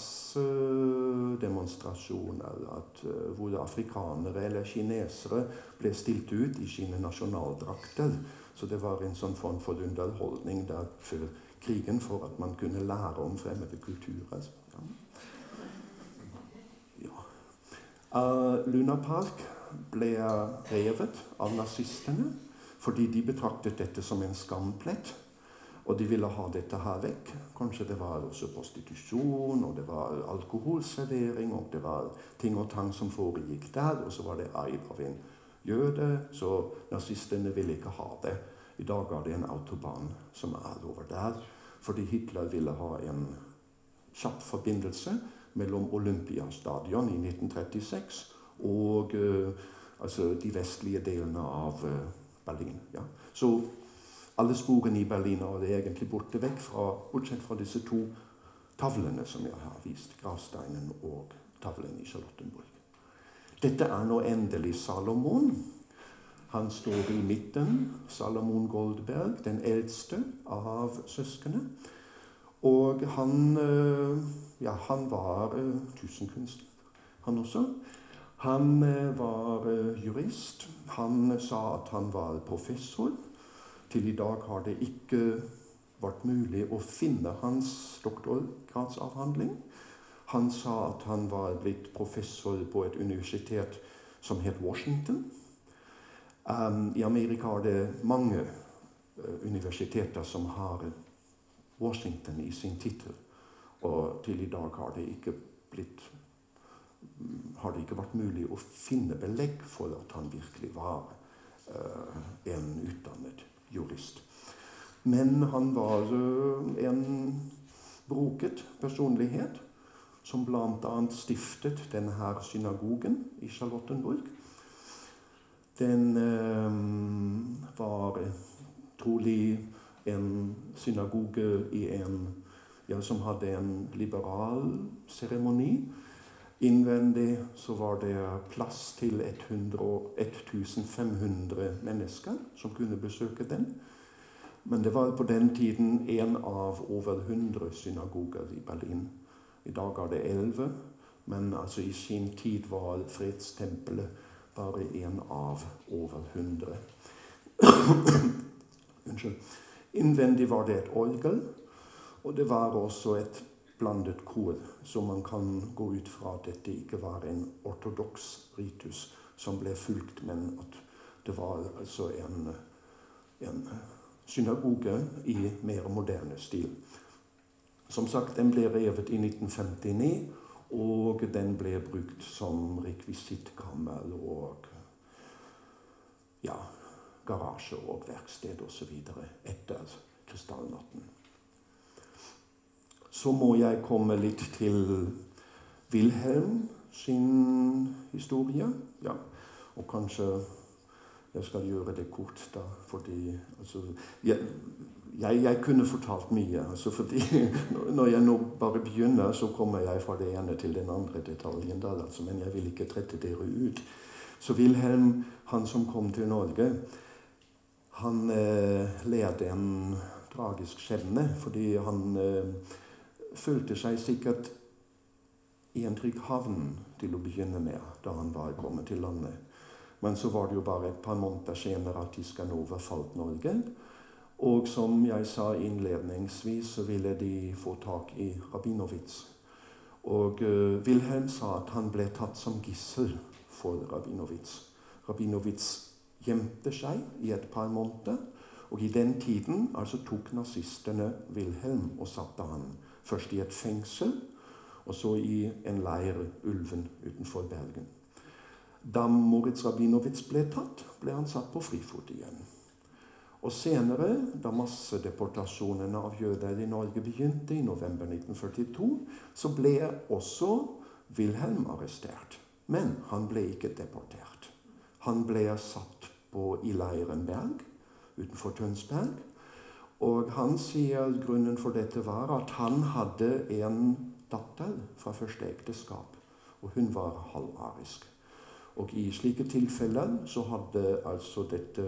rasedemonstrasjoner, at, uh, hvor afrikanere eller kinesere ble stilt ut i sine nasjonaldrakter. Så det var en sånn form for underholdning der før krigen, for at man kunne lære om fremmede kulturer. Ja. Ja. Uh, Luna Park ble revet av nazistene, fordi de betraktet dette som en skamplett. Og de ville ha dette her vekk. Kanskje det var også prostitusjon, og det var alkoholservering, og det var ting og tang som foregikk der, og så var det eid av en jøde, så nazistene ville ikke ha det. I dag er det en autobahn som er over der, fordi Hitler ville ha en kjapp forbindelse mellom Olympiastadion i nitten trettiseks og uh, altså de vestlige delene av uh, Berlin. Ja. Så alle sporene i Berlin er egentlig borte vekk, fra, bortsett fra disse to tavlene som jeg har vist, gravsteinen og tavlen i Charlottenburg. Dette er nå endelig Salomon. Han står i midten, Salomon Goldberg, den eldste av søskene. Og han, ja, han var tusenkunstner, han også. Han var jurist. Han sa at han var professor. Til i dag har det ikke vært mulig å finne hans doktorgradsavhandling. Han sa at han var blitt professor på et universitet som het Washington. Um, I Amerika er det mange uh, universiteter som har Washington i sin titel. Og til i dag har det ikke blitt, har det ikke vært mulig å finne belegg for at han virkelig var uh, en utdannet jurist. Men han var uh, en broket personlighet som blant annet stiftet denne her synagogen i Charlottenburg. Den uh, var trolig en synagoge i en, ja, som hadde en liberal seremoni. Innvendig så var det plass til tusen fem hundre mennesker som kunne besøke den. Men det var på den tiden en av over hundre synagoger i Berlin. I dag er det elleve, men altså i sin tid var fredstempelet bare en av over hundre. Unnskyld. Innvendig var det et orgel, og det var også et blandet kor, så man kan gå ut fra at dette ikke var en ortodoks ritus som ble fulgt, men at det var altså en, en synagoge i mer moderne stil. Som sagt, den ble revet i nitten femtini, og den ble brukt som rekvisittkammer og ja, garasje og verksted og så videre etter krystallnatten. Så må jeg komme litt til Wilhelm sin historie. Ja, og kanskje jeg skal gjøre det kort da, fordi altså, jeg, jeg, jeg kunne fortalt mye, altså, fordi når jeg nå bare begynner, så kommer jeg fra det ene til den andre detaljen da, altså, men jeg vil ikke trette dere ut. Så Wilhelm, han som kom til Norge, han eh, lærte en tragisk skjebne, fordi han eh, følte seg sikkert i en trygg havn til å begynne med, da han var kommet til landet. Men så var det jo bare et par måneder senere at tyskerne overfalt Norge. Og som jeg sa innledningsvis, så ville de få tak i Rabinowitz. Og uh, Wilhelm sa at han ble tatt som gissel for Rabinowitz. Rabinowitz gjemte seg i et par måneder, og i den tiden altså tok nazistene Wilhelm og satte han først i et fengsel, og så i en leir, Ulven, utenfor Bergen. Da Moritz Rabinowitz ble tatt, ble han satt på frifot igjen. Og senere, da massedeportasjonene av jøder i Norge begynte i november nitten førtito, så ble også Wilhelm arrestert. Men han ble ikke deportert. Han ble satt på i leiren Berg, utenfor Tønsberg. Og han sier grunnen for dette var at han hadde en datter fra første ekteskap, og hun var halvarisk. Og i slike tilfeller så hadde altså dette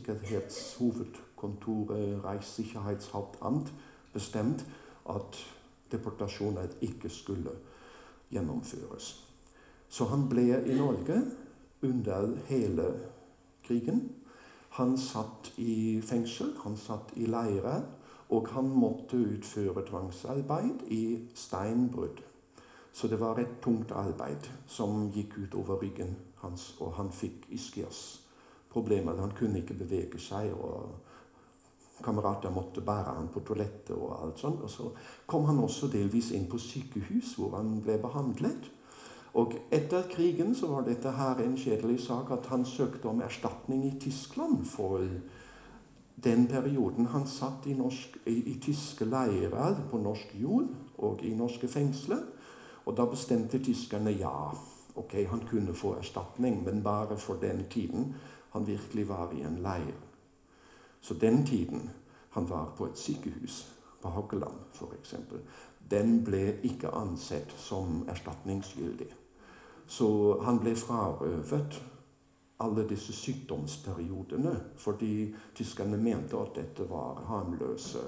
sikkerhetshovedkontoret, Reichssicherheitshauptamt, bestemt at deportasjoner ikke skulle gjennomføres. Så han ble i Norge under hele krigen. Han satt i fengsel, han satt i leirer, og han måtte utføre tvangsarbeid i steinbrudd. Så det var et tungt arbeid som gikk ut over ryggen hans, og han fikk ischias-problemer. Han kunne ikke bevege seg, og kamerater måtte bære han på toalettet og alt sånt. Og så kom han også delvis inn på sykehus, hvor han ble behandlet. Og etter krigen så var dette her en kjedelig sak at han søkte om erstatning i Tyskland for den perioden han satt i, norsk, i, i tyske leirer på norsk jord og i norske fengsler. Og da bestemte tyskerne ja, ok, han kunne få erstatning, men bare for den tiden han virkelig var i en leir. Så den tiden han var på et sykehus, på Haukeland for eksempel, den ble ikke ansett som erstatningsgyldig. Så han ble frarøvet alle disse sykdomsperiodene, fordi tyskerne mente at dette var harmløse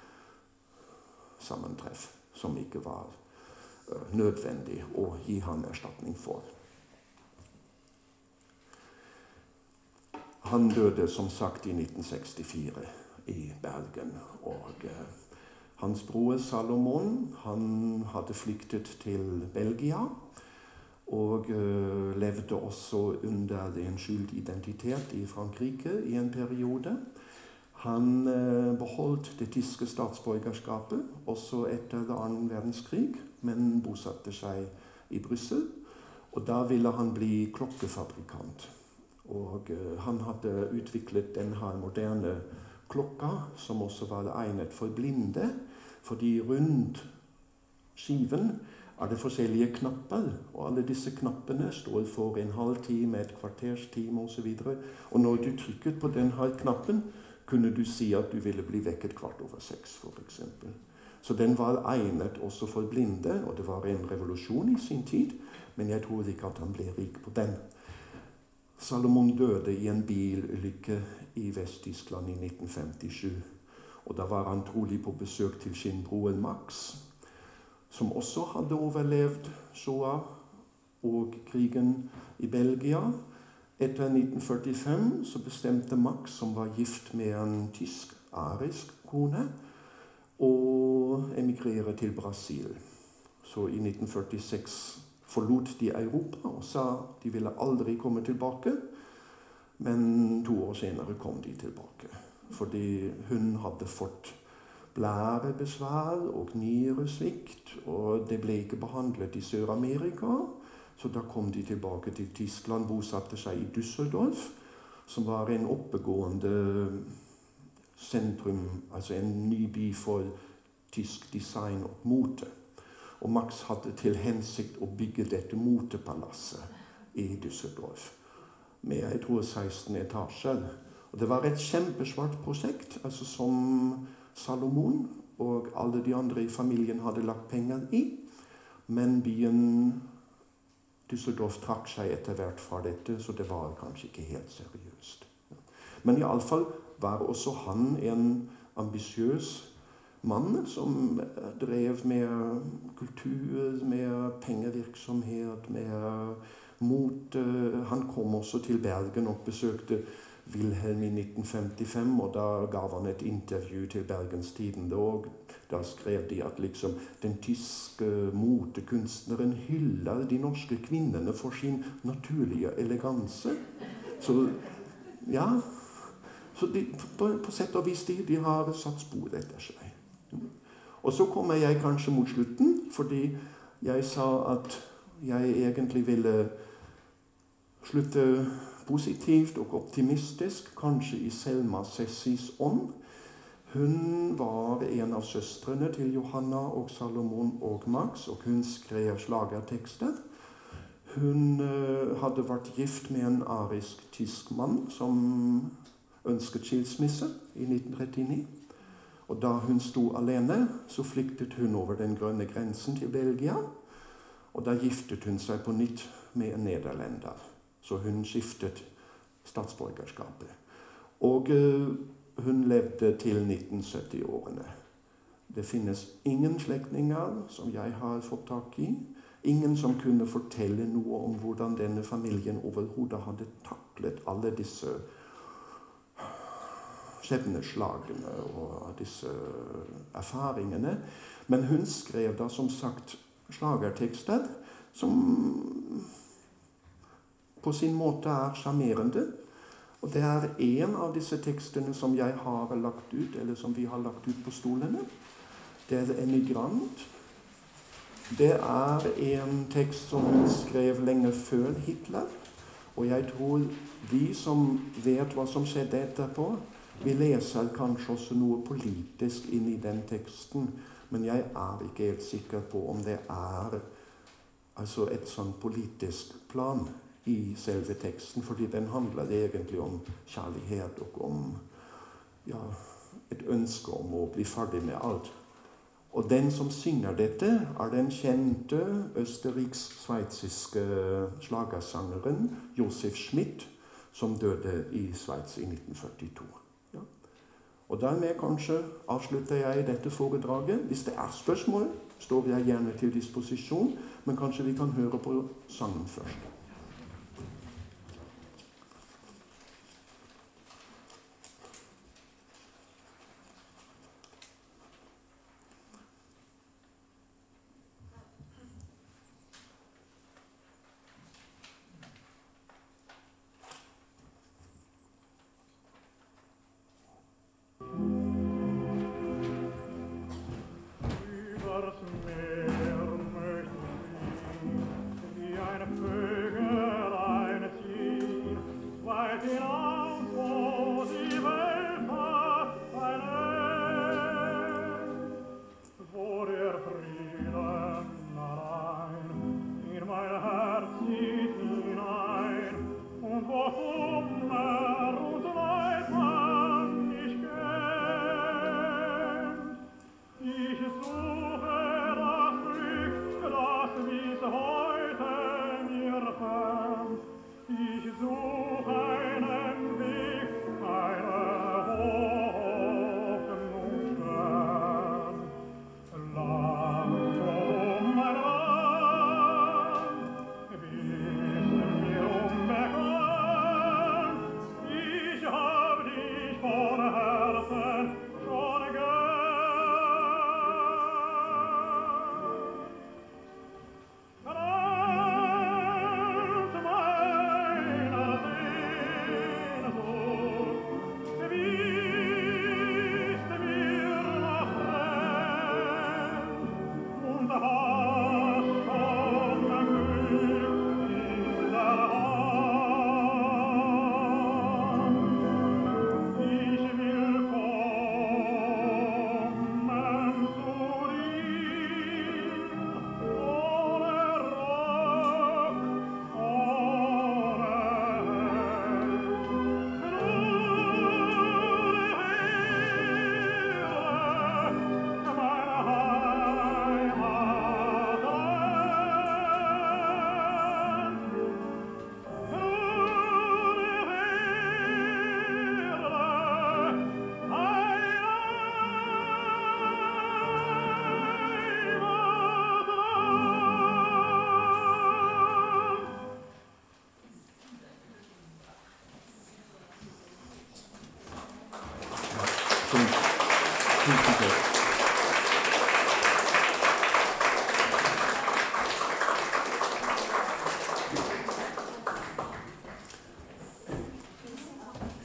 sammentreff, som ikke var nødvendig å gi ham erstatning for. Han døde som sagt i nitten sekstifire i Bergen, og eh, hans bror Salomon, han hadde flyktet til Belgia, og eh, levde også under en skjult identitet i Frankrike i en periode. Han eh, beholdt det tyske statsborgerskapet også etter annen verdenskrig, men bosatte seg i Brussel. Og da ville han bli klokkefabrikant. Og uh, han hadde utviklet denne moderne klokka, som også var egnet for blinde, fordi rundt skiven er det forskjellige knapper, og alle disse knappene står for en halv time, et kvarters time og så videre. Og når du trykket på denne knappen, kunne du si at du ville bli vekket kvart over seks, for eksempel. Så den var egnet også for blinde, og det var en revolusjon i sin tid, men jeg tror ikke at han ble rik på den. Salomon døde i en bilulykke i Vest-Tyskland i nitten femtisju, og da var han trolig på besøk til sin bror Max, som også hadde overlevd Shoah og krigen i Belgia. Etter nitten førtifem så bestemte Max, som var gift med en tysk-arisk kone, og emigrere til Brasil. Så i nitten førtiseks forlot de Europa og sa de ville aldri komme tilbake, men to år senere kom de tilbake. Fordi hun hadde fått blærebesvær og nyresvikt, og det ble ikke behandlet i Sør-Amerika. Så da kom de tilbake til Tyskland, bosatte seg i Düsseldorf, som var en oppegående sentrum, altså en ny by for tysk design og mote. Og Max hadde til hensikt å bygge dette motepalasset i Düsseldorf med, jeg tror, seksten etasjer. Og det var et kjempesvart prosjekt, altså som Salomon og alle de andre i familien hadde lagt penger i. Men byen Düsseldorf trakk seg etter hvert fra dette, så det var kanskje ikke helt seriøst. Men i alle fall var også han en ambisiøs mann som drev med kultur, med pengevirksomhet, med mote. Han kom også til Bergen og besøkte Wilhelm i nitten femtifem, og da gav han et intervju til Bergens Tidende, og da skrev de at liksom den tyske motekunstneren hyller de norske kvinnene for sin naturlige eleganse. Så ja, så de, på, på sett og vis de, de har satt spor etter seg. Og så kommer jeg kanskje mot slutten, fordi jeg sa at jeg egentlig ville slutte positivt og optimistisk, kanskje i Selma Sessis ånd. Hun var en av søstrene til Johanna og Salomon og Max, og hun skrev slagertekster. Hun uh, hadde vært gift med en arisk-tysk mann som ønsket skilsmisse i nitten trettini. Og da hun sto alene, så flyktet hun over den grønne grensen til Belgia. Og da giftet hun seg på nytt med en nederlender. Så hun skiftet statsborgerskapet. Og uh, hun levde til nitten sytti-årene. Det finnes ingen slektninger som jeg har fått tak i. Ingen som kunne fortelle noe om hvordan denne familien overhodet hadde taklet alle disse skjebneslagene og disse erfaringene. Men hun skrev da som sagt slagertekster som på sin måte er sjarmerende. Og det er en av disse tekstene som jeg har lagt ut, eller som vi har lagt ut på stolene. Det er Emigrant. Det er en tekst som hun skrev lenge før Hitler. Og jeg tror vi som vet hva som skjedde etterpå, vi leser kanskje også noe politisk inn i den teksten, men jeg er ikke helt sikker på om det er altså et sånn politisk plan i selve teksten, fordi den handler egentlig om kjærlighet og om ja, et ønske om å bli ferdig med alt. Og den som synger dette, er den kjente østerriks-sveitsiske slagersangeren Josef Schmidt, som døde i Sveits i nitten førtito. Ja. Og dermed kanskje avslutter jeg dette foredraget. Hvis det er spørsmål, står jeg gjerne til disposisjon, men kanskje vi kan høre på sangen først. Ich suche einen Weg, eine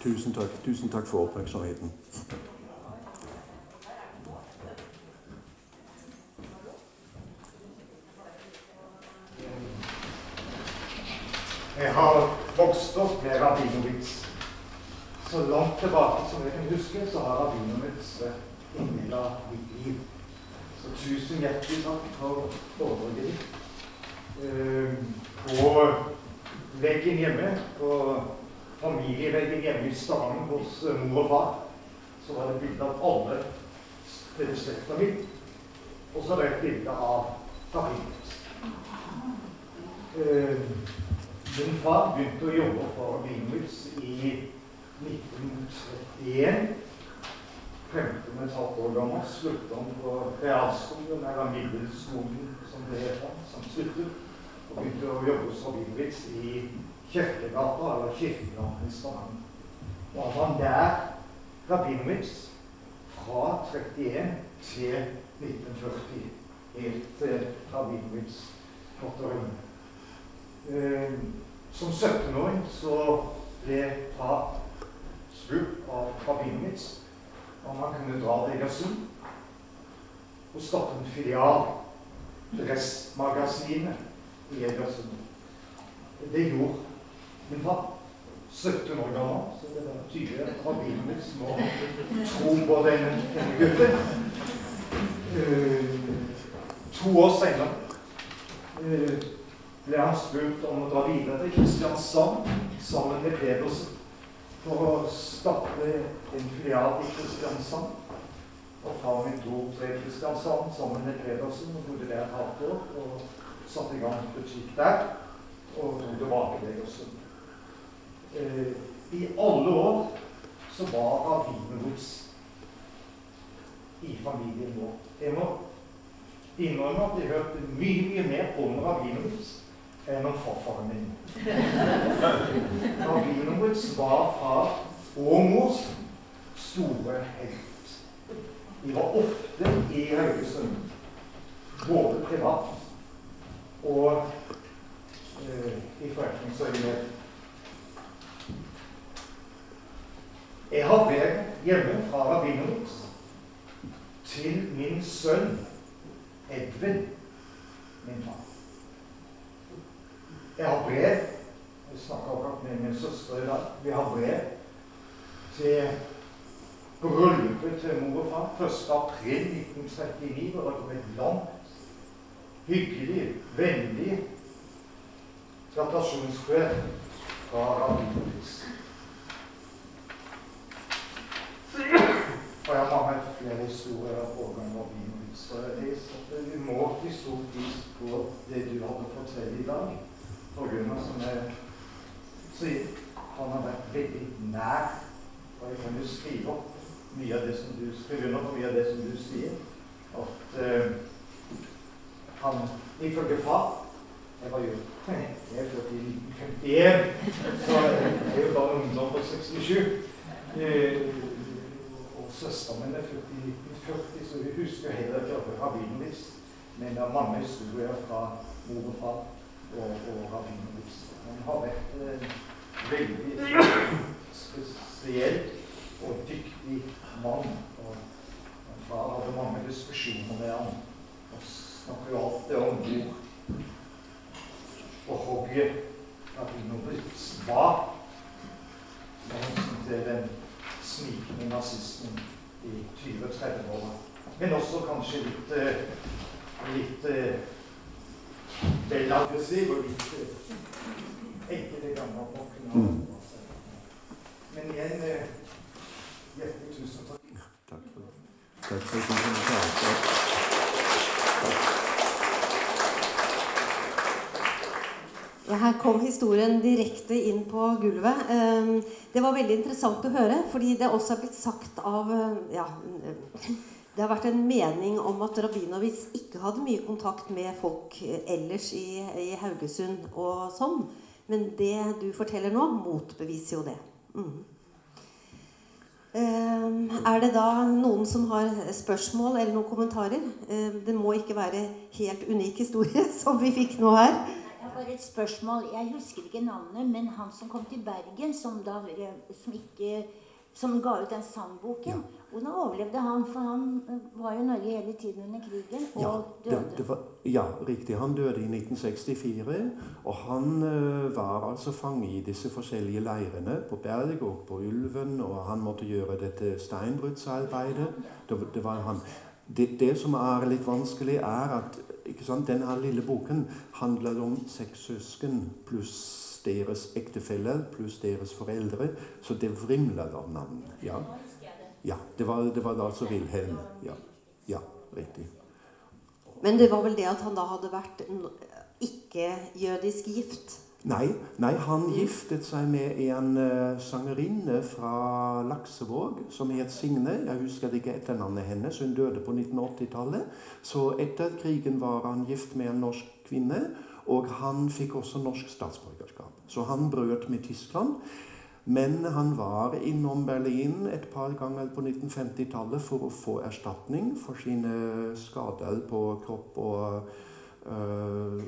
Tusen takk. Tusen takk for oppmerksomheten. Jeg har vokst opp med Rabinovitz. Så langt tilbake som jeg kan huske, så har Rabinovitz vært en del av mitt liv. Så tusen hjertelig takk for foredraget ditt. På veggen hjemme, på familieveggen hjemme i Stavanger hos mor og far, så var det bilde av alle til slekta mi. Og så var det et bilde av Rabinovitz. Min far begynte å jobbe for Rabinovitz i nitten trettien. femten og et halvt år gammel sluttet han på realskolen, eller middelskolen som det heter, som sluttet, og begynte å jobbe hos Rabinovitz i Kirkegata, eller Kirkegata i Stavanger. Og han var der Rabinovitz fra trettien til nitten førti, helt til Rabinovitz måtte rømme. Uh, som syttenåring så ble far spurt av Rabinovitz om han kunne dra til Egersund og starte en filial til Restmagasinet i Egersund. Det gjorde min far, sytten år gammel, så det var tydelig at Rabinovitz må tro på denne, denne gutten. Uh, to år senere uh, ble han spurt om å dra videre til Kristiansand sammen med Pedersen for å starte en filial i Kristiansand. Og far min dro til Kristiansand sammen med Pedersen og bodde der et halvt år og satte i gang butikk der og dro tilbake til Egersund. Eh, I alle år så var Rabinovitz i familien vår. Jeg må innrømme at jeg hørte mye, mye mer om Rabinovitz enn om farfaren min. Rabinovitz var far og mors store helt. De var ofte i Haugesund, både privat og uh, i forretningsøyemed. Jeg har brev hjemme fra Rabinovitz til min sønn Edvin, min far. Jeg har brev, jeg snakker akkurat med min søster i dag, vi har brev til bryllupet til mor og far, første april nitten trettini, og det kom et langt, hyggelig, vennlig gratulasjonsbrev fra Rabinovitz. Og jeg har mange flere historier av årgang Rabinovitz, så jeg satte umåtelig stor pris på det du hadde å fortelle i dag. For grunn av som jeg sier, han har vært veldig nær, og jeg kan jo skrive opp mye av det som du skriver opp mye av det som du sier, at uh, han, ifølge far, jeg var jo, jeg er født i nitten femtien, så jeg er jo bare ungdom på sekstisju, uh, og søsteren min er født i nitten førti, så vi husker heller ikke Rabinovitz, men det er mange historier fra mor og far, og, og Rabinovitz. Han har vært eh, veldig spesiell og dyktig mann. Og, og far hadde mange diskusjoner med han. Og snakker jo alltid om hvor og hogget Rabinovitz var til den snikende nazisten i tjue til tretti år. Men også kanskje litt, litt vel aggressiv og litt enkelte ganger på kanalen. Men igjen, hjertelig tusen takk. Takk for det. Takk for kommentaren. Her kom historien direkte inn på gulvet. Det var veldig interessant å høre, fordi det også er blitt sagt av, ja, det har vært en mening om at Rabinovitz ikke hadde mye kontakt med folk ellers i, i Haugesund og sånn. Men det du forteller nå, motbeviser jo det. Mm. Er det da noen som har spørsmål eller noen kommentarer? Det må ikke være helt unik historie som vi fikk nå her. Jeg bare et spørsmål. Jeg husker ikke navnet, men han som kom til Bergen, som, da, som, ikke, som ga ut den sangboken. Ja. Hvordan overlevde han? For han var jo i Norge hele tiden under krigen og ja, døde. Det, det var, ja, riktig. Han døde i nitten sekstifire, og han uh, var altså fanget i disse forskjellige leirene på Berg og på Ulven, og han måtte gjøre dette steinbruddsarbeidet. Det, det var han. Det, det som er litt vanskelig, er at ikke sant, denne lille boken handler om seks søsken pluss deres ektefeller pluss deres foreldre, så det vrimler av navn. Ja, ja det, var, det var altså Wilhelm. Ja, ja, riktig. Men det var vel det at han da hadde vært ikke-jødisk gift? Nei, nei, han giftet seg med en uh, sangerinne fra Laksevåg som het Signe. Jeg husker ikke etternavnet hennes, hun døde på nitten åtti-tallet. Så etter krigen var han gift med en norsk kvinne, og han fikk også norsk statsborgerskap. Så han brøt med Tyskland, men han var innom Berlin et par ganger på nitten femti-tallet for å få erstatning for sine skader på kropp og uh,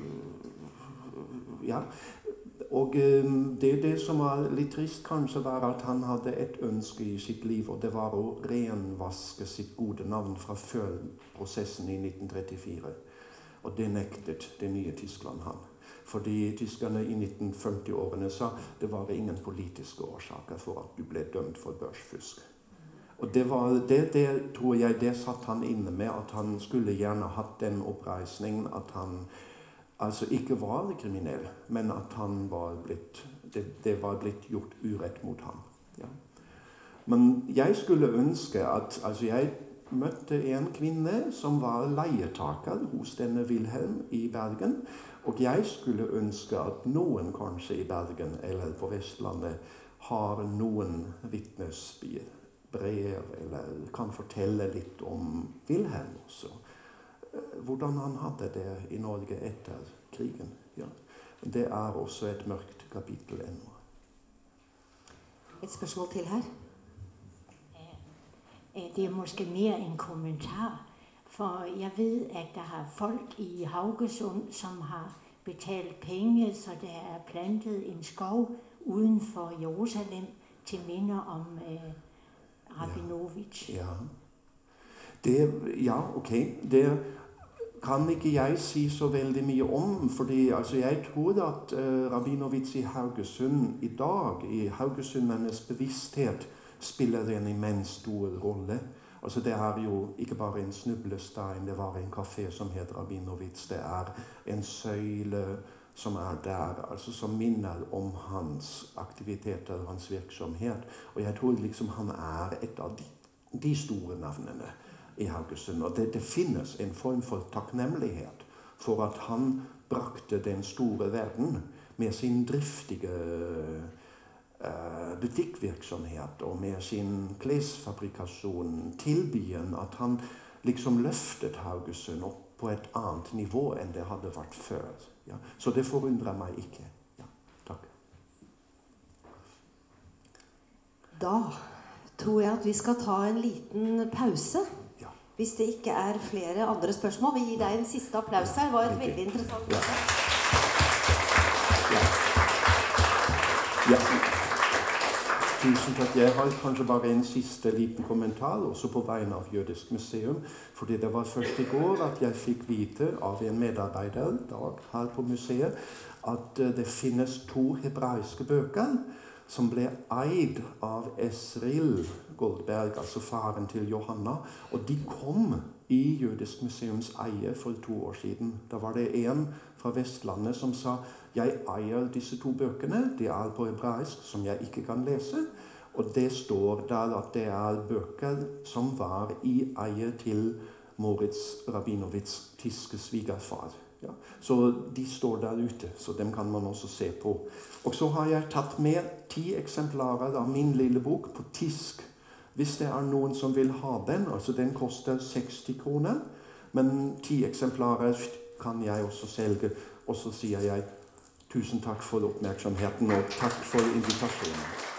ja. Og det, det som var litt trist kanskje var at han hadde et ønske i sitt liv, og det var å renvaske sitt gode navn fra før prosessen i nitten trettifire. Og det nektet det nye Tyskland han. Fordi tyskerne i nitten femti-årene sa det var ingen politiske årsaker for at du ble dømt for børsfusk. Og det, var, det, det tror jeg det satt han inne med, at han skulle gjerne hatt den oppreisningen at han altså ikke var kriminell, men at han var blitt, det, det var blitt gjort urett mot ham. Ja. Men jeg skulle ønske at, altså jeg møtte en kvinne som var leietaker hos denne Wilhelm i Bergen, og jeg skulle ønske at noen kanskje i Bergen eller på Vestlandet har noen vitnesbyrd, brev, eller kan fortelle litt om Wilhelm også. Hvordan han hadde det i Norge etter krigen. Ja. Det er også et mørkt kapittel ennå. Et spørsmål til her. Det er måske mere en kommentar, for jeg ved, at der er folk i Haugesund, som har betalt penge, så der er plantet en skov uden for Jerusalem til minde om eh, Rabinovich. Ja. Det, ja, ok. Det kan ikke jeg si så veldig mye om, fordi altså, jeg tror at uh, Rabinovich i Haugesund i dag, i haugesundernes bevissthet, spiller en immens stor rolle. Altså, det er jo ikke bare en snublestein, det var en kafé som heter Rabinovich, det er en søyle som er der, altså som minner om hans aktiviteter, hans virksomhet. Og jeg tror liksom han er et av de, de store navnene i Haugesund. Og det, det finnes en form for takknemlighet for at han brakte den store verden med sin driftige uh, butikkvirksomhet og med sin klesfabrikasjon til byen, at han liksom løftet Haugesund opp på et annet nivå enn det hadde vært før. Ja. Så det forundrer meg ikke. Ja, takk. Da tror jeg at vi skal ta en liten pause. Hvis det ikke er flere andre spørsmål. Vi gir deg en siste applaus her. Det var et veldig interessant møte. Ja. Ja. Ja. Tusen takk. Jeg har kanskje bare en siste liten kommentar, også på vegne av Jødisk museum. Fordi det var først i går at jeg fikk vite av en medarbeider Dag, her på museet, at det finnes to hebraiske bøker som ble eid av Esril Goldberg, altså faren til Johanna, og de kom i Jødisk museums eie for to år siden. Da var det en fra Vestlandet som sa, jeg eier disse to bøkene, de er på hebraisk, som jeg ikke kan lese, og det står der at det er bøker som var i eie til Moritz Rabinovits tyske svigerfar. Ja. Så de står der ute, så dem kan man også se på. Og så har jeg tatt med ti eksemplarer av min lille bok på tysk. Hvis det er noen som vil ha den, altså den koster seksti kroner, men ti eksemplarer kan jeg også selge. Og så sier jeg tusen takk for oppmerksomheten og takk for invitasjonen.